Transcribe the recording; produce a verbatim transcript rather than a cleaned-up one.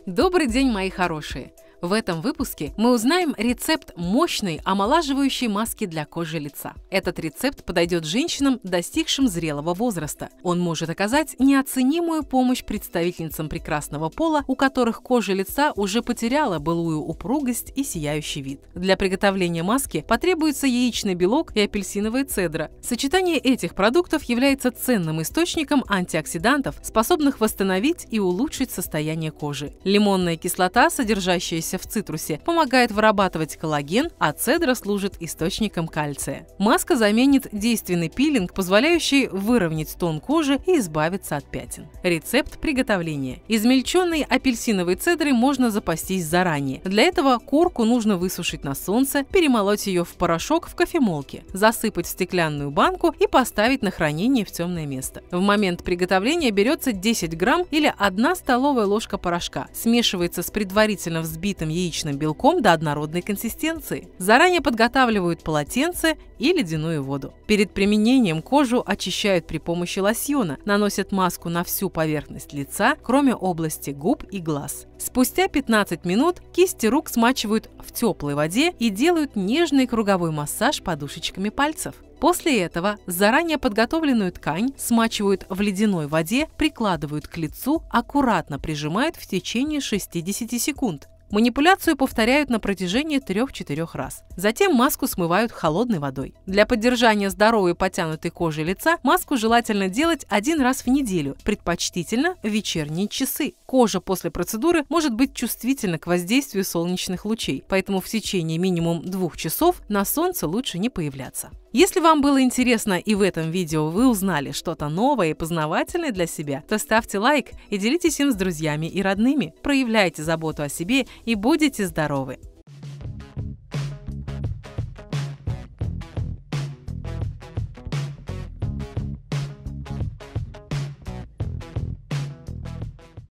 Добрый день, мои хорошие! В этом выпуске мы узнаем рецепт мощной омолаживающей маски для кожи лица. Этот рецепт подойдет женщинам, достигшим зрелого возраста. Он может оказать неоценимую помощь представительницам прекрасного пола, у которых кожа лица уже потеряла былую упругость и сияющий вид. Для приготовления маски потребуется яичный белок и апельсиновая цедра. Сочетание этих продуктов является ценным источником антиоксидантов, способных восстановить и улучшить состояние кожи. Лимонная кислота, содержащаяся в цитрусе, помогает вырабатывать коллаген, а цедра служит источником кальция. Маска заменит действенный пилинг, позволяющий выровнять тон кожи и избавиться от пятен. Рецепт приготовления. Измельченной апельсиновой цедрой можно запастись заранее. Для этого корку нужно высушить на солнце, перемолоть ее в порошок в кофемолке, засыпать в стеклянную банку и поставить на хранение в темное место. В момент приготовления берется десять грамм или одна столовая ложка порошка, смешивается с предварительно взбитым яичным белком до однородной консистенции. Заранее подготавливают полотенце и ледяную воду. Перед применением кожу очищают при помощи лосьона, наносят маску на всю поверхность лица, кроме области губ и глаз. Спустя пятнадцать минут кисти рук смачивают в теплой воде и делают нежный круговой массаж подушечками пальцев. После этого заранее подготовленную ткань смачивают в ледяной воде, прикладывают к лицу, аккуратно прижимают в течение шестидесяти секунд. Манипуляцию повторяют на протяжении трёх-четырёх раз. Затем маску смывают холодной водой. Для поддержания здоровой потянутой кожи лица маску желательно делать один раз в неделю, предпочтительно в вечерние часы. Кожа после процедуры может быть чувствительна к воздействию солнечных лучей, поэтому в течение минимум двух часов на солнце лучше не появляться. Если вам было интересно и в этом видео вы узнали что-то новое и познавательное для себя, то ставьте лайк и делитесь им с друзьями и родными. Проявляйте заботу о себе и будете здоровы!